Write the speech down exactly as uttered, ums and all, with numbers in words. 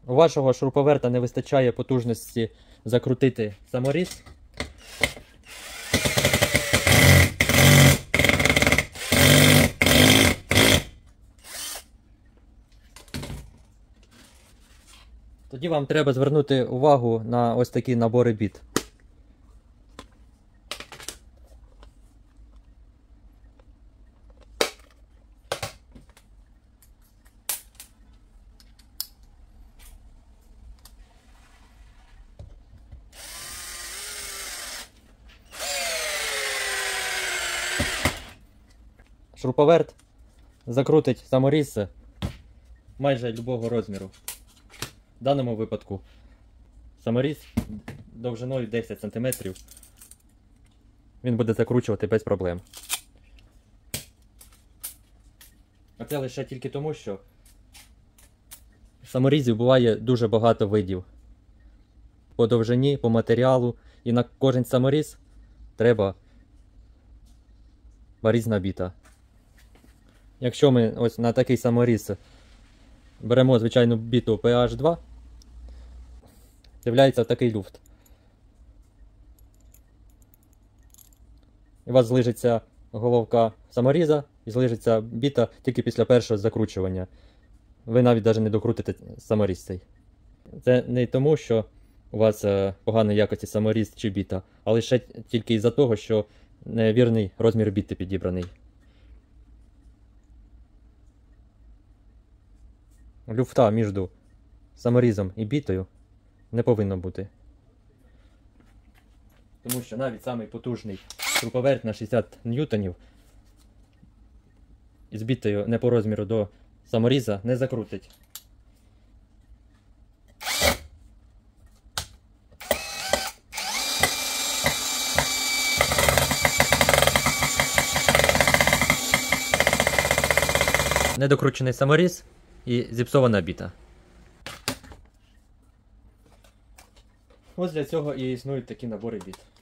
у вашого шуруповерта не вистачає потужності закрутити саморіз, тоді вам треба звернути увагу на ось такі набори біт. Шуруповерт закрутить саморіз майже любого розміру. В даному випадку саморіз довжиною десять сантиметрів він буде закручувати без проблем. А це лише тільки тому, що саморізів буває дуже багато видів. По довжині, по матеріалу, і на кожен саморіз треба різна біта. Якщо ми ось на такий саморіз беремо звичайну біту пі ейч два, з'являється такий люфт. І у вас злижиться головка саморіза і злижиться біта тільки після першого закручування. Ви навіть навіть не докрутите саморіз цей. Це не тому, що у вас поганої якості саморіз чи біта, а лише тільки із-за того, що невірний розмір біти підібраний. Люфта між саморізом і бітою не повинно бути. Тому що навіть самий потужний шуруповерт на шістдесят ньютонів із бітою не по розміру до саморіза не закрутить. Недокручений саморіз і зіпсована біта. Ось для цього і існують такі набори біт.